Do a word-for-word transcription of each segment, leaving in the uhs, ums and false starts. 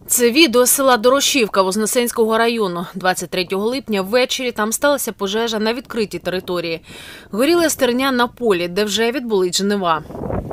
Це відео з села Дорошівка Вознесенського району. двадцять третього липня ввечері там сталася пожежа на відкритій території. Горіла стерня на полі, де вже відбулись жнива.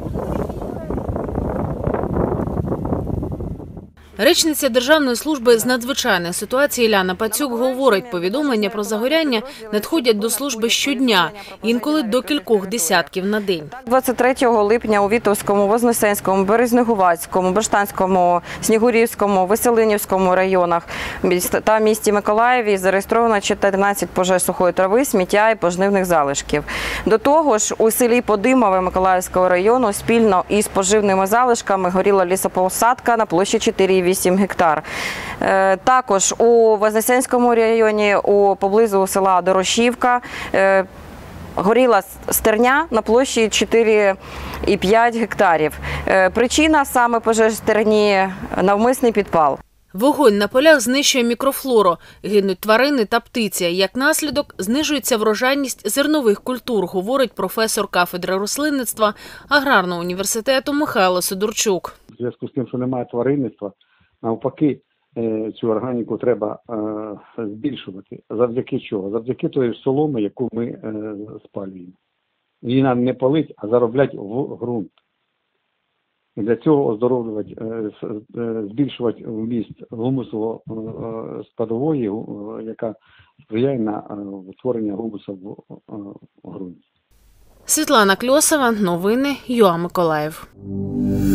Речниця Державної служби з надзвичайних ситуацій Іляна Пацюк говорить, повідомлення про загоряння надходять до служби щодня, інколи до кількох десятків на день. двадцять третього липня у Вітовському, Вознесенському, Березнегуватському, Баштанському, Снігурівському, Веселинівському районах та місті Миколаєві зареєстровано чотирнадцять пожеж сухої трави, сміття і пожнивних залишків. До того ж, у селі Подимове Миколаївського району спільно із поживними залишками горіла лісопосадка на площі чотири вісім гектар. Також у Вознесенському районі, у поблизу села Дорошівка, горіла стерня на площі чотири і п'ять гектарів. Причина саме пожеж стерні – навмисний підпал. Вогонь на полях знищує мікрофлору, гинуть тварини та птиця. Як наслідок, знижується врожайність зернових культур, говорить професор кафедри рослинництва Аграрного університету Михайло Сидорчук. У зв'язку з тим, що немає тваринництва, навпаки, цю органіку треба збільшувати. Завдяки чого? Завдяки тої соломи, яку ми спалюємо. Її нам не палить, а зароблять в ґрунт. І для цього оздоровлювати, збільшувати вміст гумусово-спадової, яка сприяє на утворення гумусу в ґрунті. Світлана Кльосова, новини ЮА Миколаїв.